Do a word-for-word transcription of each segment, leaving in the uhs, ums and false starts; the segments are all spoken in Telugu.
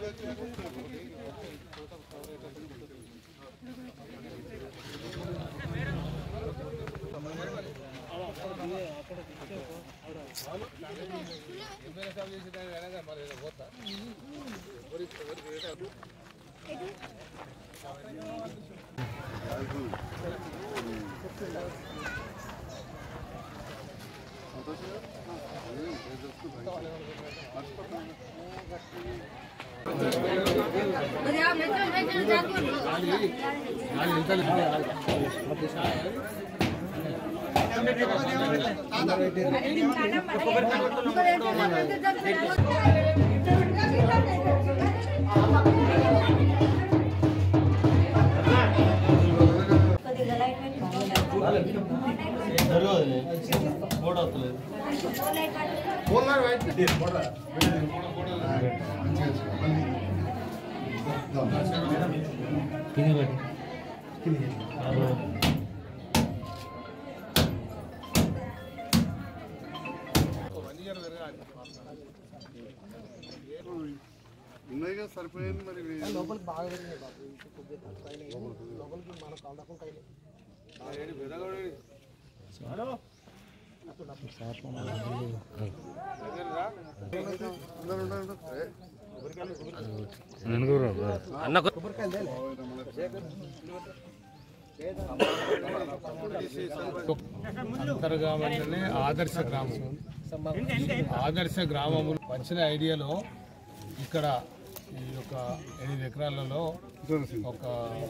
ఉన్నాయిగా సరిపోయింది మరి లోపలికి బాగా వెళ్ళినాయి బాబు లోపలికి మన కాండకం కైలే అంతర్గామంలోనే ఆదర్శ గ్రామం. ఆదర్శ గ్రామము వచ్చిన ఐడియాలో ఇక్కడ ఈ యొక్క ఎనిమిది ఎకరాలలో ఒక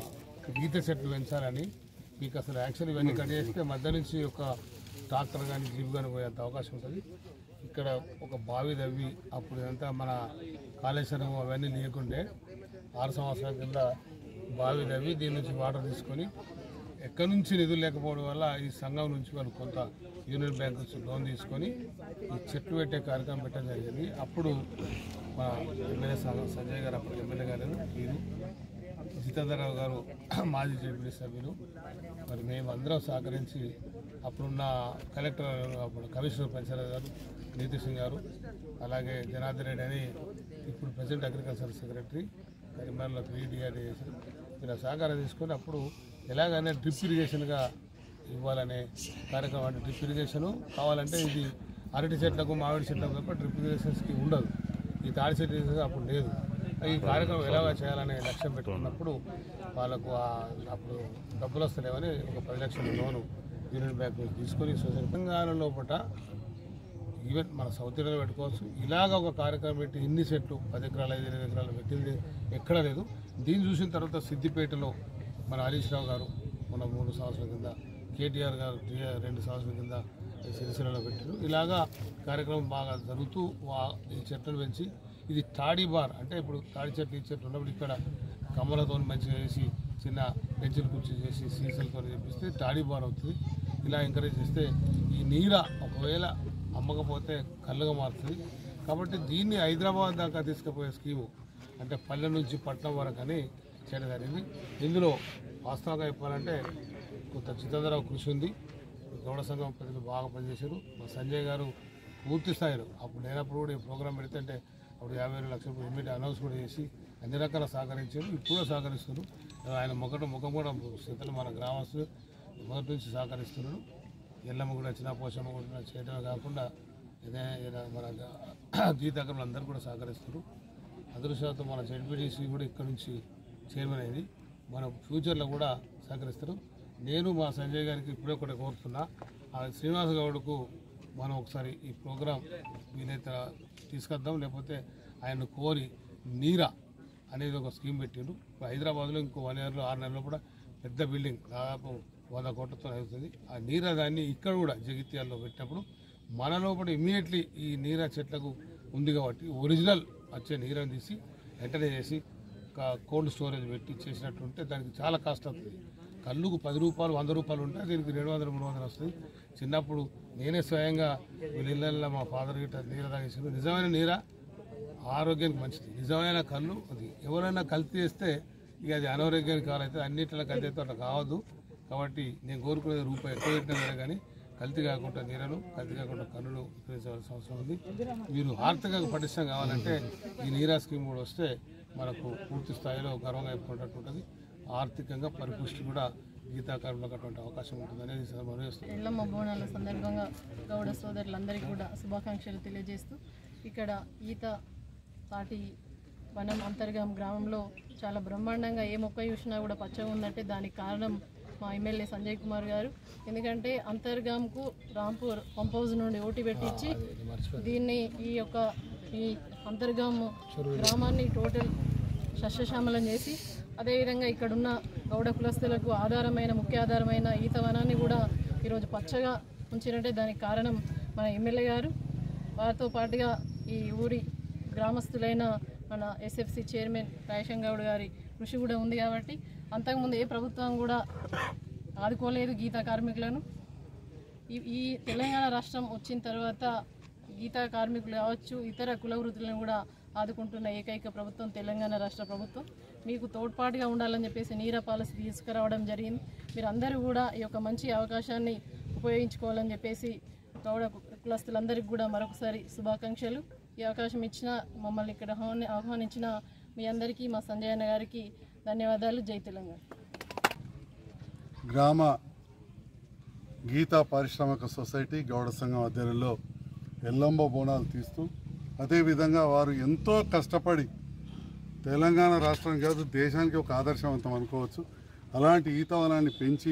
ఈత చెట్లు పెంచాలని, మీకు అసలు యాక్చువల్ ఇవన్నీ కట్ చేస్తే మధ్య నుంచి ఒక ట్రాక్టర్ కానీ జీప్ కానీ పోయేంత అవకాశం ఉంటుంది. ఇక్కడ ఒక బావి తవ్వి అప్పుడు ఇదంతా మన కాళేశ్వరం అవన్నీ లేకుంటే ఆరు సంవత్సరాల కింద బావి తవ్వి దీని నుంచి వాటర్ తీసుకొని ఎక్కడి నుంచి నిధులు లేకపోవడం వల్ల ఈ సంఘం నుంచి వాళ్ళు కొంత యూనియన్ బ్యాంక్ నుంచి లోన్ తీసుకొని ఈ చెట్లు పెట్టే కార్యక్రమం పెట్టడం జరిగింది. అప్పుడు మా ఎమ్మెల్యే సంజయ్ గారు, అప్పుడు ఎమ్మెల్యే గారు, మీరు జితేంద్రరావు గారు మాజీ జడ్పీ సభ్యులు, మరి మేము అందరం సహకరించి అప్పుడున్న కలెక్టర్, అప్పుడు కమిషనర్ పంచాయతీ గారు, నీతి సింగ్ గారు, అలాగే జనార్దన్ రెడ్డి అని ఇప్పుడు ప్రెసిడెంట్ అగ్రికల్చర్ సెక్రటరీ కరీంనగర్లో పీడీఆర్ చేశారు. ఇలా సహకారం తీసుకొని అప్పుడు ఎలాగైనా డ్రిప్ ఇరిగేషన్గా ఇవ్వాలనే కార్యక్రమం. అంటే డ్రిప్ ఇరిగేషను కావాలంటే ఇది అరటి చెట్లకు మామిడి చెట్లకు తప్ప డ్రిప్ ఇరిగేషన్స్కి ఉండదు. ఈ తాడి చెట్టు అప్పుడు లేదు. ఈ కార్యక్రమం ఎలాగ చేయాలనే లక్ష్యం పెట్టుకున్నప్పుడు వాళ్ళకు అప్పుడు డబ్బులు వస్తలేవని ఒక పది లక్షల లోను యూనియన్ బ్యాంక్ తీసుకొని సొసైటీ తెలంగాణ లోపల ఈవెన్ మన సౌత్ ఇండియాలో పెట్టుకోవచ్చు. ఇలాగ ఒక కార్యక్రమం పెట్టి ఇన్ని చెట్లు పది ఎకరాలు ఐదు ఇరవై ఎకరాలు పెట్టింది ఎక్కడ లేదు. దీన్ని చూసిన తర్వాత సిద్దిపేటలో మన హరీష్ రావు గారు మన మూడు సంవత్సరాల కింద, కేటీఆర్ గారు రెండు సంవత్సరాల కింద సిరిసిల్లలో పెట్టారు. ఇలాగా కార్యక్రమం బాగా జరుగుతూ ఈ చెట్లను పెంచి ఇది తాడి బార్ అంటే ఇప్పుడు తాడి చెట్లు ఈ చెట్లు ఉన్నప్పుడు ఇక్కడ కమ్మలతో మంచిగా చేసి చిన్న పెంచులు కుర్చీ చేసి సీసలతో చేపిస్తే తాడి బార్ అవుతుంది. ఇలా ఎంకరేజ్ చేస్తే ఈ నీర ఒకవేళ అమ్మకపోతే కళ్ళుగా మారుతుంది. కాబట్టి దీన్ని హైదరాబాద్ దాకా తీసుకుపోయే స్కీము అంటే పల్లె నుంచి పట్టణం వరకు అని చేయడం జరిగింది. ఇందులో వాస్తవంగా చెప్పాలంటే కొంత జితేంద్రరావు కృషి ఉంది. గౌడ సంఘం ప్రజలు బాగా పనిచేశారు. మా సంజయ్ గారు పూర్తి స్థాయిలో అప్పుడు లేనప్పుడు కూడా ఈ ప్రోగ్రాం పెడితే అంటే అప్పుడు యాభై వేల లక్షల రూపాయలు ఇమ్మీడియట్ అనౌన్స్ కూడా చేసి అన్ని రకాల సహకరించారు. ఇప్పుడు సహకరిస్తున్నారు. ఆయన ముఖం ముఖం కూడా స్థితులు మన గ్రామస్తులు మొదటి నుంచి సహకరిస్తున్నారు. ఎల్లమ్మ కూడా చిన్న పోషమ్మ కూడా చేయడమే కాకుండా ఇదే మన గీతాకరులు అందరూ కూడా సహకరిస్తారు. అదృష్టంతో మన జెడ్పీటీసీ కూడా ఇక్కడ నుంచి చైర్మన్ అయింది. మన ఫ్యూచర్లో కూడా సహకరిస్తారు. నేను మా సంజయ్ గారికి ఇప్పుడే ఒకటి కోరుతున్నా, ఆ శ్రీనివాస్ గౌడ్కు మనం ఒకసారి ఈ ప్రోగ్రాం వీలైతే తీసుకొద్దాం, లేకపోతే ఆయన కోరి నీరా అనేది ఒక స్కీమ్ పెట్టిండు. హైదరాబాద్లో ఇంకో వన్ ఇయర్లో ఆరు నెలల్లో కూడా పెద్ద బిల్డింగ్ దాదాపు వంద కోట్లతో అవుతుంది. ఆ నీరా దాన్ని ఇక్కడ కూడా జగిత్యాల్లో పెట్టినప్పుడు మన లోపల ఇమీడియట్లీ ఈ నీరా చెట్లకు ఉంది కాబట్టి ఒరిజినల్ వచ్చే నీరని తీసి వెంటనే చేసి కోల్డ్ స్టోరేజ్ పెట్టి చేసినట్టుంటే దానికి చాలా కాస్ట్ అవుతుంది. కళ్ళుకు పది రూపాయలు వంద రూపాయలు ఉంటే దీనికి రెండు వందలు మూడు వందలు వస్తుంది. చిన్నప్పుడు నేనే స్వయంగా వీళ్ళ ఇళ్ళల్లో మా ఫాదర్ గిట్ట నీర తాగేసాను. నిజమైన నీర ఆరోగ్యానికి మంచిది. నిజమైన కళ్ళు అది ఎవరైనా కల్తీ చేస్తే ఇక అది అనారోగ్యానికి కావాలైతే అన్నింటిలో కల్తీ అయితే అట్లా కావద్దు. కాబట్టి నేను కోరుకునేది రూపాయి ఎక్కువ పెట్టినా కానీ కల్తీ కాకుండా నీరను కల్తీ కాకుండా కన్నులు విక్రయించవలసిన అవసరం ఉంది. మీరు ఆర్థికంగా పటిష్టం కావాలంటే ఈ నీరా స్కీమ్ కూడా వస్తే మనకు పూర్తి స్థాయిలో గర్వంగా చెప్పుకున్నట్టు ఉంటుంది. ఆర్థికంగా పరిపుష్టి కూడా గీతా కార్మికులకు అటువంటి అవకాశం ఉంటుంది అనేది సందర్భంగా ఎల్లమ్మ బోనాల సందర్భంగా గౌడ సోదరులందరికీ కూడా శుభాకాంక్షలు తెలియజేస్తూ ఇక్కడ ఈత తాటి వనం అంతర్గాం గ్రామంలో చాలా బ్రహ్మాండంగా ఏ మొక్క చూసినా కూడా పచ్చగా ఉందంటే దానికి కారణం మా ఎమ్మెల్యే సంజయ్ కుమార్ గారు. ఎందుకంటే అంతర్గాంకు రాంపూర్ పంప్ హౌస్ నుండి ఓటీ పెట్టించి దీన్ని ఈ యొక్క ఈ అంతర్గాం గ్రామాన్ని టోటల్ సస్యశ్యామలం చేసి అదేవిధంగా ఇక్కడున్న గౌడ కులస్తులకు ఆధారమైన ముఖ్య ఆధారమైన ఈత వనాన్ని కూడా ఈరోజు పచ్చగా ఉంచినట్టే దానికి కారణం మన ఎమ్మెల్యే గారు. వారితో పాటుగా ఈ ఊరి గ్రామస్తులైన మన ఎస్ఎఫ్సి చైర్మన్ రాజేశం గౌడ్ గారి కృషి కూడా ఉంది. కాబట్టి అంతకుముందు ఏ ప్రభుత్వం కూడా ఆదుకోలేదు గీతా కార్మికులను. ఈ ఈ తెలంగాణ రాష్ట్రం వచ్చిన తర్వాత గీతా కార్మికులు కావచ్చు ఇతర కుల వృత్తులను కూడా ఆదుకుంటున్న ఏకైక ప్రభుత్వం తెలంగాణ రాష్ట్ర ప్రభుత్వం. మీకు తోడ్పాటుగా ఉండాలని చెప్పేసి నీరా పాలసీ తీసుకురావడం జరిగింది. మీరు అందరూ కూడా ఈ యొక్క మంచి అవకాశాన్ని ఉపయోగించుకోవాలని చెప్పేసి గౌడ కులస్తులందరికీ కూడా మరొకసారి శుభాకాంక్షలు. ఈ అవకాశం ఇచ్చిన మమ్మల్ని ఇక్కడ ఆహ్వానించిన మీ అందరికీ మా సంజయ్ అన్న గారికి ధన్యవాదాలు. జై తెలంగాణ. గ్రామ గీతా పారిశ్రామిక సొసైటీ గౌడ సంఘం ఆధ్వర్యంలో ఎల్లమ్మ బోనాలు తీస్తూ అదేవిధంగా వారు ఎంతో కష్టపడి తెలంగాణ రాష్ట్రం కాదు దేశానికి ఒక ఆదర్శవంతం అనుకోవచ్చు. అలాంటి ఈతవనాన్ని పెంచి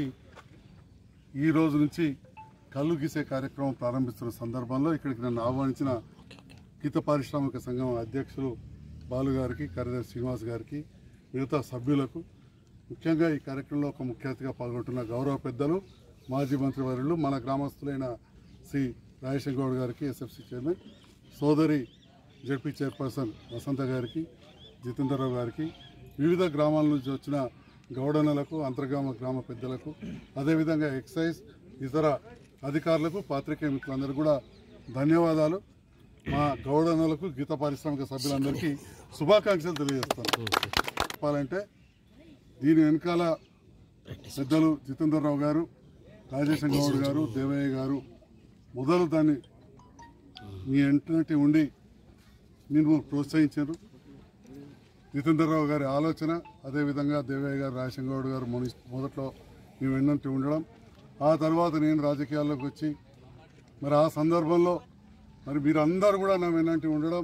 ఈ రోజు నుంచి కళ్ళు గీసే కార్యక్రమం ప్రారంభిస్తున్న సందర్భంలో ఇక్కడికి నన్ను ఆహ్వానించిన గీత పారిశ్రామిక సంఘం అధ్యక్షులు బాలు గారికి, కార్యదర్శి శ్రీనివాస్ గారికి, మిగతా సభ్యులకు, ముఖ్యంగా ఈ కార్యక్రమంలో ఒక ముఖ్య అతిథిగా పాల్గొంటున్న గౌరవ పెద్దలు మాజీ మంత్రివర్యులు మన గ్రామస్తులైన శ్రీ రాజేశం గౌడ్ గారికి, ఎస్ఎఫ్సి చైర్మన్, సోదరి జడ్పీ చైర్పర్సన్ వసంత గారికి, జితేందర్రావు గారికి, వివిధ గ్రామాల నుంచి వచ్చిన గౌడనలకు, అంతర్గామ గ్రామ పెద్దలకు, అదేవిధంగా ఎక్సైజ్ ఇతర అధికారులకు, పాత్రికేయ మిత్రులందరూ కూడా ధన్యవాదాలు. మా గౌడనలకు గీత పారిశ్రామిక సభ్యులందరికీ శుభాకాంక్షలు తెలియజేస్తాను. చెప్పాలంటే దీని వెనకాల పెద్దలు జితేందర్రావు గారు, రాజేశం గౌడ్ గారు, దేవయ్య గారు మొదలు దాన్ని మీ వెంటనే ఉండి నేను ప్రోత్సహించారు. జితేందర్రావు గారి ఆలోచన, అదేవిధంగా దేవయ్య గారు, రాజేశం గౌడ్ గారు మొదట్లో మేము వెన్నంటి ఉండడం, ఆ తర్వాత నేను రాజకీయాల్లోకి వచ్చి మరి ఆ సందర్భంలో మరి మీరందరూ కూడా నా వెన్నంటి ఉండడం,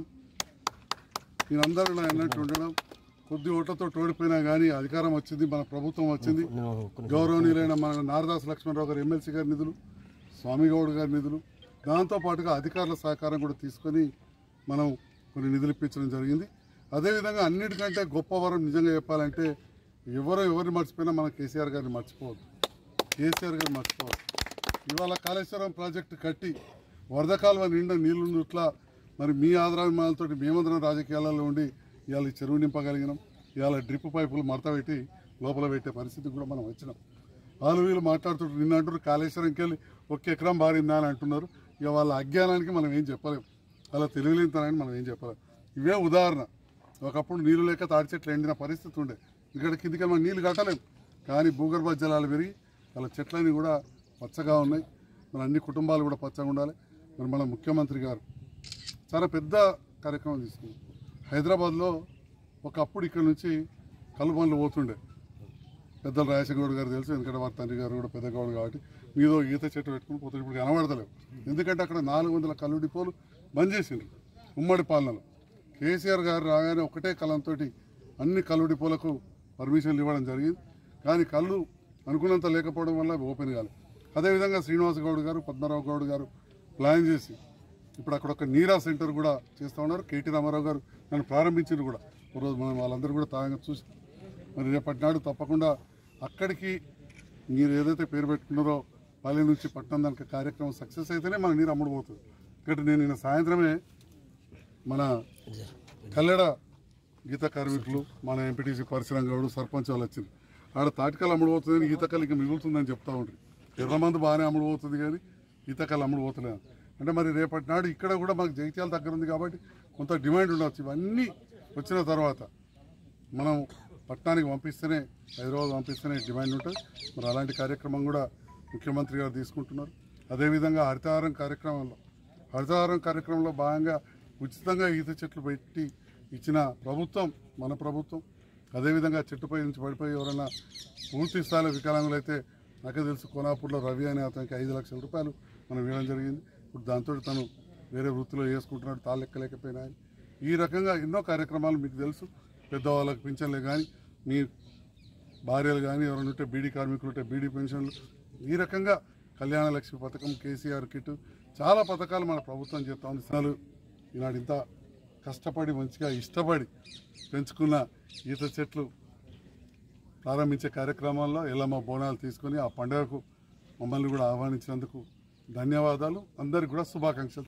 మీరందరూ నా వెన్నంటి ఉండడం, కొద్ది ఓట్లతో ఓడిపోయినా కానీ అధికారం వచ్చింది, మన ప్రభుత్వం వచ్చింది. గౌరవనీయులైన మన నారదాస్ లక్ష్మణరావు గారు ఎమ్మెల్సీ గారి నిధులు, స్వామిగౌడ్ గారి నిధులు, దాంతోపాటుగా అధికారుల సహకారం కూడా తీసుకొని మనం కొన్ని నిధులు ఇప్పించడం జరిగింది. అదేవిధంగా అన్నిటికంటే గొప్ప వరం నిజంగా చెప్పాలంటే ఎవరో ఎవరిని మర్చిపోయినా మన కేసీఆర్ గారిని మర్చిపోవద్దు. కేసీఆర్ గారిని మర్చిపోవద్దు. ఇవాళ కాళేశ్వరం ప్రాజెక్టు కట్టి వరద కాలువ నిండా నీళ్లున్నట్లా మరి మీ ఆదరాభిమానాలతో మేమందరం రాజకీయాలలో ఉండి ఇవాళ చెరువు నింపగలిగినాం. ఇవాళ డ్రిప్ పైపులు మడత పెట్టి లోపల పెట్టే పరిస్థితి కూడా మనం వచ్చినాం. వాళ్ళు వీళ్ళు మాట్లాడుతుంటారు, నిన్న అంటారు కాళేశ్వరంకి వెళ్ళి ఒక ఎకరం బారిందా అని అంటున్నారు. ఇక వాళ్ళ అజ్ఞానానికి మనం ఏం చెప్పలేం, అలా తెలియలేనితనాన్ని మనం ఏం చెప్పలేం. ఇవే ఉదాహరణ. ఒకప్పుడు నీళ్ళు లేక తాడి చెట్లు ఎండిన పరిస్థితి ఉండే, ఇక్కడ కిందికి మనం నీళ్ళు కట్టలేం. కానీ భూగర్భ జలాలు పెరిగి వాళ్ళ చెట్లన్నీ కూడా పచ్చగా ఉన్నాయి. మన అన్ని కుటుంబాలు కూడా పచ్చగా ఉండాలి. మరి మన ముఖ్యమంత్రి గారు చాలా పెద్ద కార్యక్రమం తీసుకుంది. హైదరాబాద్లో ఒకప్పుడు ఇక్కడ నుంచి కళ్ళు పనులు పోతుండే, పెద్దలు రాజశేఖర గారు తెలుసు, ఎందుకంటే వారి తండ్రి గారు కూడా పెద్ద గౌడు కాబట్టి మీదో ఈత చెట్టు పెట్టుకుని పోతే ఇప్పుడు కనబడతలేవు. ఎందుకంటే అక్కడ నాలుగు వందల కళ్ళు డిపోలు బంద్ చేసిండ్రు ఉమ్మడి పాలనలో. కేసీఆర్ గారు రాగానే ఒకటే కళ్ళంతో అన్ని కళ్ళు డిపోలకు పర్మిషన్లు ఇవ్వడం జరిగింది. కానీ కళ్ళు అనుకున్నంత లేకపోవడం వల్ల ఓపెన్ కాలేదు. అదేవిధంగా శ్రీనివాస్ గౌడ్ గారు, పద్మరావు గౌడ్ గారు ప్లాన్ చేసి ఇప్పుడు అక్కడ ఒక నీరా సెంటర్ కూడా చేస్తూ ఉన్నారు. కేటీ రామారావు గారు నన్ను ప్రారంభించారు కూడా. ఒకరోజు మనం వాళ్ళందరూ కూడా తాగా చూసి మరి రేపటి నాడు తప్పకుండా అక్కడికి మీరు ఏదైతే పేరు పెట్టుకున్నారో పల్లె నుంచి పట్టణం దానికి కార్యక్రమం సక్సెస్ అయితేనే మన నీరు అమ్ముడు పోతుంది. ఇక్కడ నేను నిన్న సాయంత్రమే మన కల్లెడ గీత కార్మికులు, మన ఎంపీటీసీ పరిశ్రమ గౌడు, సర్పంచ్ వాళ్ళు వచ్చింది. ఆడ తాటికలు అమ్ముడు పోతుంది, ఈతకలు ఇంకా మిగులుతుందని చెప్తా ఉంటారు. ఎర్రమందు బాగానే అమ్ముడు పోతుంది కానీ ఈతకలు అమ్ముడు పోతలేదు. అంటే మరి రేపటి నాడు ఇక్కడ కూడా మాకు జగిత్యాల దగ్గర ఉంది కాబట్టి కొంత డిమాండ్ ఉండవచ్చు. ఇవన్నీ వచ్చిన తర్వాత మనం పట్టణానికి పంపిస్తేనే, హైదరాబాద్ పంపిస్తేనే డిమాండ్ ఉంటుంది. మరి అలాంటి కార్యక్రమం కూడా ముఖ్యమంత్రి గారు తీసుకుంటున్నారు. అదేవిధంగా హరితహారం కార్యక్రమంలో హరితహారం కార్యక్రమంలో భాగంగా ఉచితంగా ఈత చెట్లు పెట్టి ఇచ్చిన ప్రభుత్వం మన ప్రభుత్వం. అదేవిధంగా చెట్టుపై నుంచి పడిపోయి ఎవరైనా పూర్తి స్థాయిలో వికలాంగులు అయితే నాకే తెలుసు కోనాపూర్లో రవి అనే అతనికి ఐదు లక్షల రూపాయలు మనం ఇవ్వడం జరిగింది. ఇప్పుడు దాంతో తను వేరే వృత్తిలో చేసుకుంటున్నాడు, తాళ్ళు లెక్కలేకపోయినా. ఈ రకంగా ఎన్నో కార్యక్రమాలు మీకు తెలుసు. పెద్దవాళ్ళకి పింఛన్లే కానీ, మీ భార్యలు కానీ ఎవరైనా ఉంటే బీడీ కార్మికులు ఉంటే బీడీ పెన్షన్లు, ఈ రకంగా కళ్యాణ లక్ష్మి పథకం, కేసీఆర్ కిట్, చాలా పథకాలు మన ప్రభుత్వం చేస్తూ ఉంది. స్థానాలు ఈనాడు ఇంత కష్టపడి మంచిగా ఇష్టపడి పెంచుకున్న ఈత చెట్లు ప్రారంభించే కార్యక్రమాల్లో ఎల్లమ్మ బోనాలు తీసుకొని ఆ పండుగకు మమ్మల్ని కూడా ఆహ్వానించినందుకు ధన్యవాదాలు. అందరికీ కూడా శుభాకాంక్షలు.